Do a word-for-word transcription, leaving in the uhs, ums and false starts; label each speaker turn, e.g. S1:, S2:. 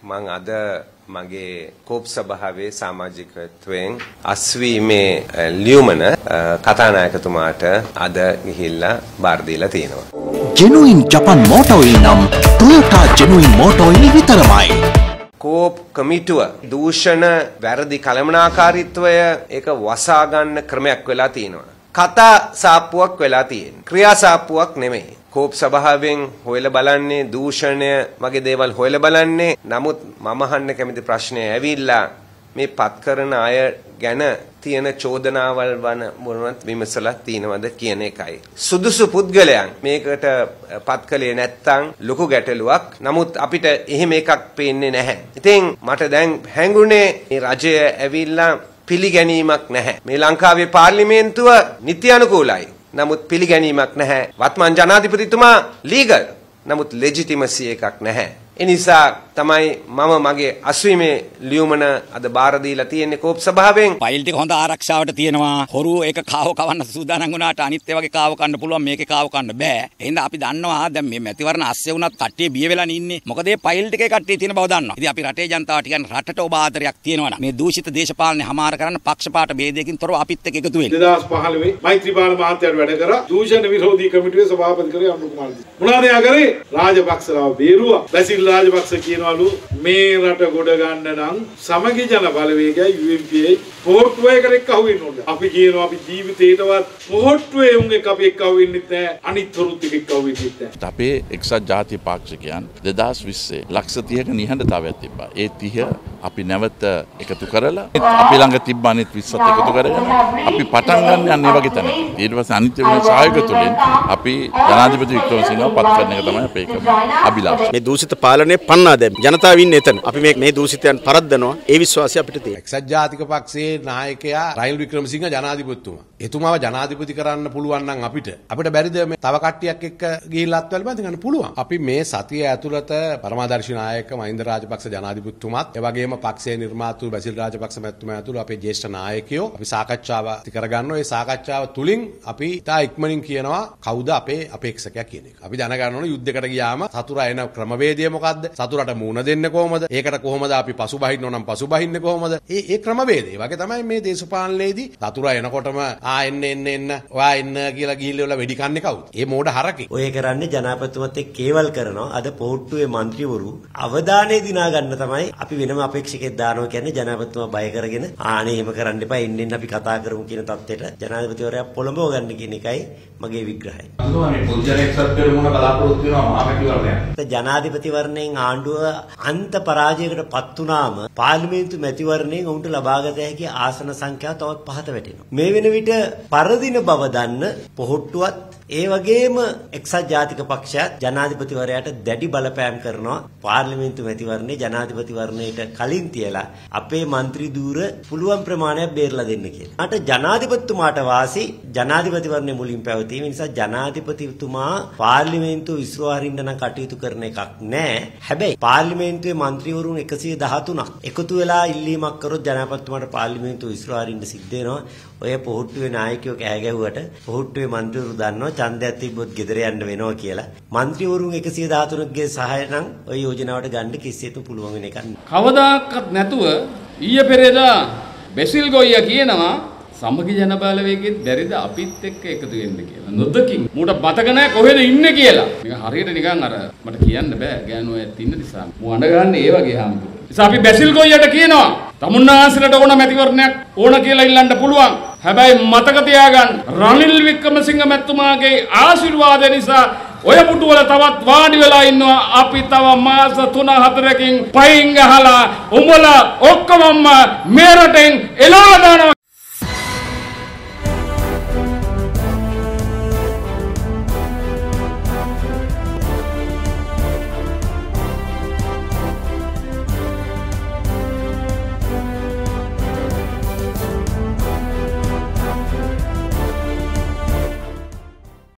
S1: මම අද මගේ කෝප් සභාවේ සමාජිකත්වයෙන් අස්වීමේ ලියුමන කතානායකතුමාට අද ගිහිල්ලා බාර දීලා තියෙනවා.
S2: Genuine Japan Motor Oil නම් Toyota Genuine Motor Oil විතරමයි.
S1: කෝප් කමිටුව දූෂණ වැරදි කළමනාකාරීත්වය ඒක වසා ගන්න ක්‍රමයක් වෙලා තියෙනවා. කතා සාප්පුවක් වෙලා තියෙනවා. ක්‍රියා සාප්පුවක් නෙමෙයි. කෝප් සභාවෙන් හොයලා බලන්නේ දූෂණය වගේ දේවල් හොයලා බලන්නේ. නමුත් මම අහන්න කැමති ප්‍රශ්නය ඇවිල්ලා මේ පත් කරන අය ගැන තියෙන චෝදනාවල් වන මොනවත් විමසලා තියෙනවද කියන එකයි. සුදුසු පුද්ගලයන් මේකට පත් කළේ නැත්තම් ලොකු ගැටලුවක්. නමුත් අපිට එහෙම එකක් පේන්නේ නැහැ. ඉතින් මට දැන් හැඟුණේ මේ රජය ඇවිල්ලා පිළිගැනීමක් නැහැ. මේ ලංකාවේ පාර්ලිමේන්තුව නිත්‍යානුකූලයි. නමුත් පිළිගැනීමක් නැහැ. වත්මන් ජනාධිපතිතුමා ලීගල්. නමුත් ලෙජිටිමසි එකක් නැහැ. ඒ නිසා තමයි මම මගේ අස්වීමේ ලියුමන අද බාර දීලා තියෙන්නේ කෝප් සභාවෙන්.
S3: ෆයිල් ටික හොඳ ආරක්ෂාවට තියෙනවා. හොරු ඒක කාව කවන්න සූදානම් වුණාට අනිත් ඒ වගේ කාව කන්න පුළුවන් මේකේ කාව කන්න බෑ. එහෙනම් අපි දන්නවා දැන් මේ මැතිවරණ අස්සේ වුණත් කට්ටිය බිය වෙලා ඉන්නේ. මොකද මේ ෆයිල් ටිකේ කට්ටිය තියෙන බව දන්නවා. ඉතින් අපි රටේ ජනතාවට කියන්නේ රටට ඔබ ආදරයක් තියෙනවා මේ දූෂිත දේශපාලනේ හමාර කරන්න පක්ෂපාත ભેදයකින් තොරව අපිත් එක්ක එකතු වෙන්න.
S4: දෙදාස් පහළොව මෛත්‍රීපාල මහත්තයාට වැඩ කරා දූෂණ විරෝධී කමිටුවේ සභාපති කරේ අනුර කුමාරදී. මොනවාද යා කරේ? රාජපක්ෂලාව බේරුවා. බැසිල් රාජපක්ෂ කියනවලු මේ රට ගොඩ ගන්න නම් සමගි ජන බලවේගය U M P A පොහොට්ටුවයකට එක්ක අහු වෙන්න ඕනේ. අපි කියනවා අපි ජීවිතේටවත් පොහොට්ටුවේ උන් එක්ක අපි එක්ක අහු වෙන්නෙත් නැහැ. අනිත් වරුත් එක්ක අහු වෙන්නෙත් නැහැ.
S5: අපේ එක්සත් ජාතික පාක්ෂිකයන් දෙදාස් විස්සේ ලක්ෂ තිහක නිහඬතාවයක් තිබ්බා. ඒ තිහ අපි නැවත එකතු කරලා අපි ළඟ තිබ්බ අනිත් විස්සත් එකතු කරගෙන අපි පටන් ගන්න යන්නේ වගේ තැනක. ඊට පස්සේ අනිත් වෙන සහයෝගය තුලින් අපි ජනාධිපති වික්‍රමසිංහව පත් කරන එක තමයි අපේ අභිලාෂය.
S6: මේ දූෂිත පාලනය පන්නා දැන් ජනතාව ඉන්නේ එතන. අපි මේ මේ දූෂිතයන් පරද්දනවා. ඒ විශ්වාසය අපිට තියෙනවා.
S7: එක්සත් ජාතික පක්ෂයේ නායකයා රනිල් වික්‍රමසිංහ ජනාධිපතිතුමා. එතුමාව ජනාධිපති කරන්න පුළුවන් නම් අපිට අපිට බැරිද මේ තව කට්ටියක් එක්ක ගිහිල්ලා අත්වල බඳ ගන්න පුළුවන්. අපි මේ සතිය ඇතුළත පරමාදර්ශී නායක මහින්ද රාජපක්ෂ ජනාධිපතිතුමාත් ඒ වගේම පක්ෂයේ නිර්මාතෘ බැසිල් රාජපක්ෂ මැතිතුමා ඇතුළු අපේ ජ්‍යෙෂ්ඨ නායකයෝ අපි සාකච්ඡාව ඇති කරගන්නවා. ඒ සාකච්ඡාව තුලින් අපි ඉතා ඉක්මනින් කියනවා කවුද අපේ අපේක්ෂකයා කියන එක. අපි දැනගන්න ඕනේ යුද්ධයකට ගියාම සතුරා එන ක්‍රමවේදය මොකද්ද? සතුරට මූණ දෙන්නේ කොහොමද? ඒකට කොහොමද අපි පසුබහින්න ඕනම් පසුබහින්නේ කොහොමද? ඒ ඒ ක්‍රමවේදය. ඒ වගේ තමයි මේ දේශපාලනයේදී සතුරා එනකොටම ආ එන්න එන්න එන්න ඔයා එන්න කියලා ගිහිල්ලා වෙඩි කන්නේ කවුද? ඒ මෝඩ හරකේ.
S8: ඔය කරන්නේ ජනාධිපතිතුමත් එක්ක කේවල් කරනවා. අද පොහොට්ටුවේ മന്ത്രിවරු අවධානය දිනා ගන්න තමයි අපි වෙනම අපේක්ෂකෙක් දානවා කියන්නේ ජනාධිපතිතුමා බය කරගෙන ආනේ එහෙම කරන්න එපා එන්න එන්න අපි කතා කරමු කියන තත්ත්වයට ජනාධිපතිවරයා පොළඹව ගන්න කියන එකයි මගේ විග්‍රහය.
S4: අනුගමනයේ පොජ්ජරෙක් සත්‍යර මොන බලාපොරොත්තු වෙනවා මහමැතිවරණයක්.
S8: ජනාධිපතිවරණයෙන් ආණ්ඩුව අන්ත පරාජයකට පත් වුණාම පාර්ලිමේන්තු මැතිවරණයෙන් උන්ට ලබාගත හැකි ආසන සංඛ්‍යාව තවත් පහත වැටෙනවා. මේ වෙන විට පරදින බව දන්න පොහොට්ටුවත් ඒ වගේම එක්සත් ජාතික පක්ෂයත් ජනාධිපතිවරයාට දැඩි බලපෑම් කරනවා පාර්ලිමේන්තු මැතිවරණේ ජනාධිපතිවරණයට කලින් තියලා අපේ മന്ത്രി ධූර පුළුවන් ප්‍රමාණයක් බේරලා දෙන්න කියලා. අට ජනාධිපතිතුමාට වාසි ජනාධිපතිවරණේ මුලින් පැවතීම නිසා ජනාධිපතිතුමා පාර්ලිමේන්තුව විසිරවා හරින්න නම් කටයුතු කරන එකක් නෑ. හැබැයි පාර්ලිමේන්තුවේ മന്ത്രിවරුන් එකසිය දහතුනක් එකතු වෙලා ඉල්ලීමක් කරොත් ජනාධිපතිතුමාට පාර්ලිමේන්තුව විසිරවා හරින්න සිද්ධ වෙනවා. ඔය පොහොට්ටුවේ නායකයෝ කෑ ගැහුවට පොහොට්ටුවේ മന്ത്രിවරු දන්නවා ඡන්දයක් තිබ්බොත් ගෙදර යන්න වෙනවා කියලා. മന്ത്രിවරුන් එකසිය දහතුනකගේ සහාය නම් ඔය යෝජනාවට ගන්න කිසිසේත් පුළුවන් වෙන එකක් නෑ.
S9: කවදාකවත් නැතුව ඊයේ පෙරේදා බැසිල් ගොයියා කියනවා සමගි ජන බලවේගෙත් බැරිද අපිත් එක්ක එකතු වෙන්න කියලා. නොදකින් මූට මතක නැහැ කොහෙද ඉන්නේ කියලා. නිකන් හරියට නිකන් අර මට කියන්න බෑ ගෑනු ඇත් ඉන්න නිසා. මු අඬ ගන්න ඒ වගේ හැමෝම. නිසා අපි බැසිල් ගොයියට කියනවා තමුන්නාන්සලට ඕන මැතිවරණයක් ඕන කියලා ඉල්ලන්න පුළුවන්. හැබැයි මතක තියාගන්න රනිල් වික්‍රමසිංහ මැතිතුමාගේ ආශිර්වාදය නිසා ඔය පුටු වල තවත් වාඩි වෙලා ඉන්නවා අපි තව මාස තුන හතරකින් පයින් ගහලා උඹලා ඔක්කොම මේ රටෙන් එළවලා දානවා